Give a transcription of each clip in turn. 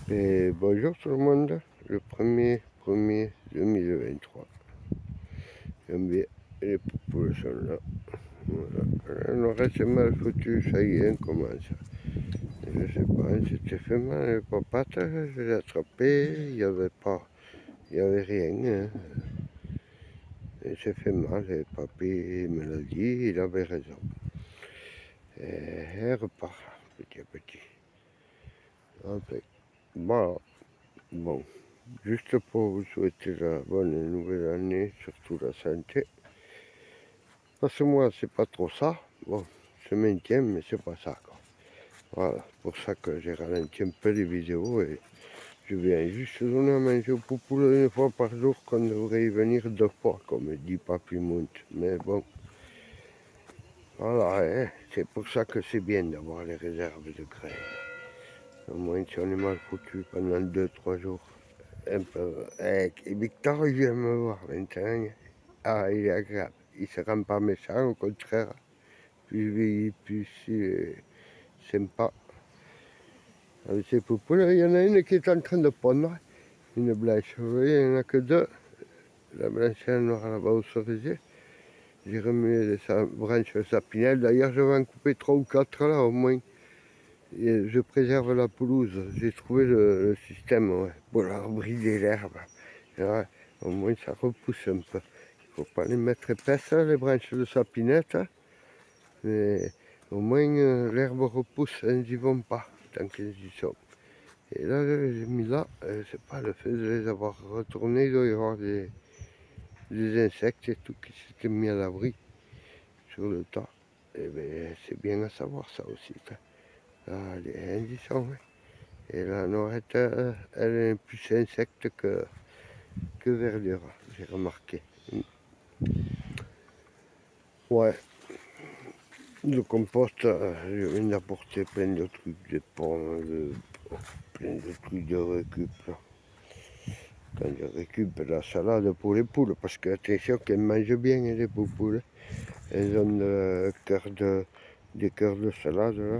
Et bonjour tout le monde, le 1er 2023. J'aime bien, les poupoules sont là. Voilà. Le reste est mal foutu, ça y est, on commence. Je sais pas, on s'était fait mal les papates, je l'ai attrapé, il n'y avait rien. Hein. Il s'est fait mal, et papy me l'a dit, il avait raison. Et elle repart petit à petit. Enfin, voilà. Bon, juste pour vous souhaiter la bonne nouvelle année, surtout la santé. Parce que moi, c'est pas trop ça. Bon, je maintiens, mais c'est pas ça, quoi. Voilà, pour ça que j'ai ralenti un peu les vidéos et je viens juste donner à manger aux poupoules une fois par jour, qu'on devrait y venir 2 fois, comme dit Papy Mount. Mais bon, voilà, hein, c'est pour ça que c'est bien d'avoir les réserves de graines. Au moins, si on est mal foutu pendant 2-3 jours. Un peu. Et Victor, il vient me voir maintenant. Ah, il est agréable. Il se rend pas méchant, au contraire. Plus sympa. Avec ses poupoules, il y en a une qui est en train de pondre. Une blanche. Vous voyez, il n'y en a que deux. La blanche et la noire là-bas au cerisier. J'ai remué les branches de sapinelle. D'ailleurs, je vais en couper 3 ou 4 là, au moins. Et je préserve la pelouse. J'ai trouvé le système, ouais, pour leur brider l'herbe. Ouais, au moins ça repousse un peu. Il ne faut pas les mettre épaisses, les branches de sapinette, mais au moins l'herbe repousse, elles n'y vont pas tant qu'elles y sont. Et là, j'ai mis là, c'est pas le fait de les avoir retournés, il doit y avoir des insectes et tout qui s'étaient mis à l'abri sur le tas. Et bien, c'est bien à savoir ça aussi. Là, les indices sont, ouais. Et la noirette, elle est plus insecte que verdure, j'ai remarqué. Ouais, le compost, je viens d'apporter plein de trucs, des pommes, plein de trucs de récup. Quand je récup la salade pour les poules, parce que attention qu'elles mangent bien les poules. Elles ont des cœurs de salade là.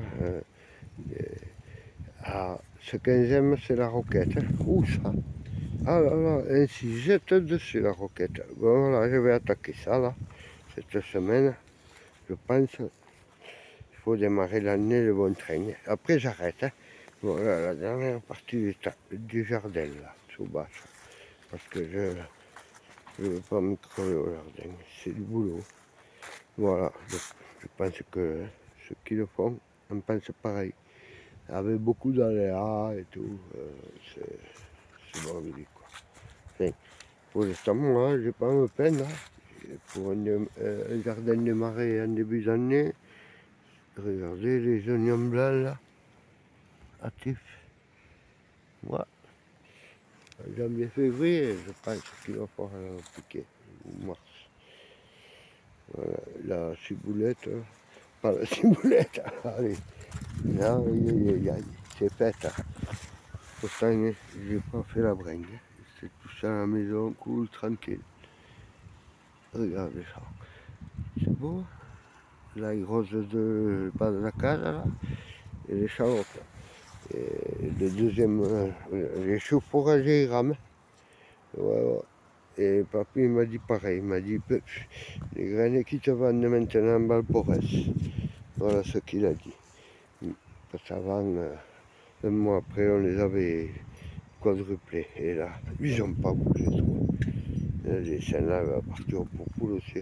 Ce qu'elles aiment, c'est la roquette. Où ça? Ah là là, ainsi jette dessus la roquette. Bon voilà, je vais attaquer ça là, cette semaine. Je pense qu'il faut démarrer l'année le bon train. Après j'arrête. Hein. Voilà la dernière partie du jardin là, sous bas. Parce que je ne veux pas me crever au jardin. C'est du boulot. Voilà, je pense que ceux qui le font en pensent pareil. Avec beaucoup d'aléas et tout, c'est bordélique quoi. Enfin, pour l'instant, moi, j'ai pas à me plaindre. Hein. Pour un jardin démarré en début d'année, regardez les oignons blancs là, actifs. Moi, janvier, février, je pense qu'il va falloir piquer, ou mars. Voilà, la ciboulette, pas la ciboulette, allez, là, c'est fait. Hein. Pourtant, j'ai pas fait la bringue. C'est tout ça à la maison, cool, tranquille. Regardez ça. C'est beau. Là, il rose de bas de la case, là. Et les charottes. Et le deuxième, les choux fourragers, ils rament. Ouais, ouais. Et papy m'a dit pareil, il m'a dit, les graines qui te vendent maintenant en Valporès. Voilà ce qu'il a dit. Parce qu'avant, un mois après, on les avait quadruplés. Et là, ils n'ont pas bougé trop. Les scènes-là, va partir pour poule aussi.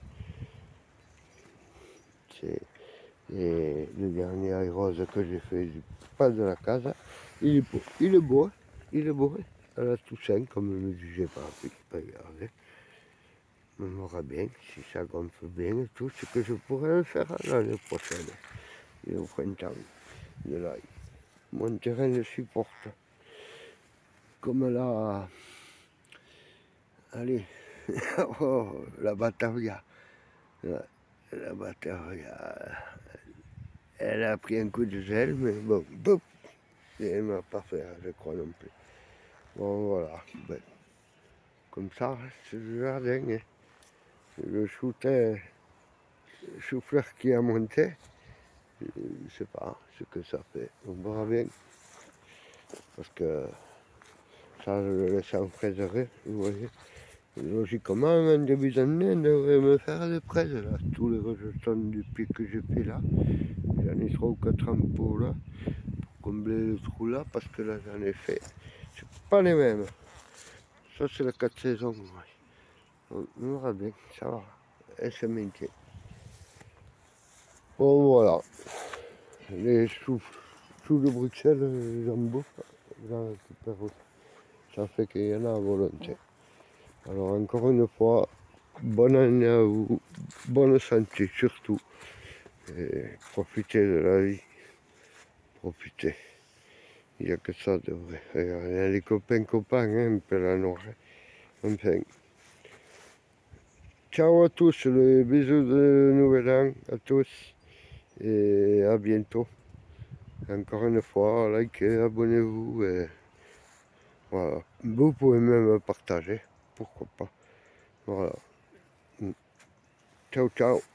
C'est le dernier rose que j'ai fait du pas de la case. Il est beau, il est beau, il est beau. À la Toussaint, comme me disait pas, regardez. On verra bien si ça gonfle bien et tout, ce que je pourrais le faire l'année prochaine. Et au printemps de l'ail. Mon terrain le supporte. Comme là, allez, oh, la Batavia. La Batavia, elle a pris un coup de gel, mais bon, boum, et elle m'a pas fait, je crois non plus. Bon, voilà, ben, comme ça, c'est le jardin. Hein. Le chou-fleur qui a monté, je sais pas ce que ça fait, on verra bien. parce que ça je le laisse en fraiserie, vous voyez. Logiquement, en début d'année, on devrait me faire des fraises là, tous les rejetons depuis que j'ai fait là. J'en ai 3 ou 4 en pot là, pour combler le trou là, parce que là j'en ai fait, c'est pas les mêmes. Ça c'est la 4 saisons, on verra bien, ça va, elle se maintient. Bon voilà, les choux de Bruxelles, j'en bouffe, j'en récupère aussi. Ça fait qu'il y en a à volonté. Alors encore une fois, bonne année à vous, bonne santé surtout, et profitez de la vie, profitez. Il n'y a que ça de vrai. Il y a les copains, hein, un peu la noire. Enfin, ciao à tous, le bisous de nouvel an à tous, et à bientôt. Encore une fois, likez, abonnez-vous, et voilà. Vous pouvez même partager, pourquoi pas. Voilà. Ciao, ciao.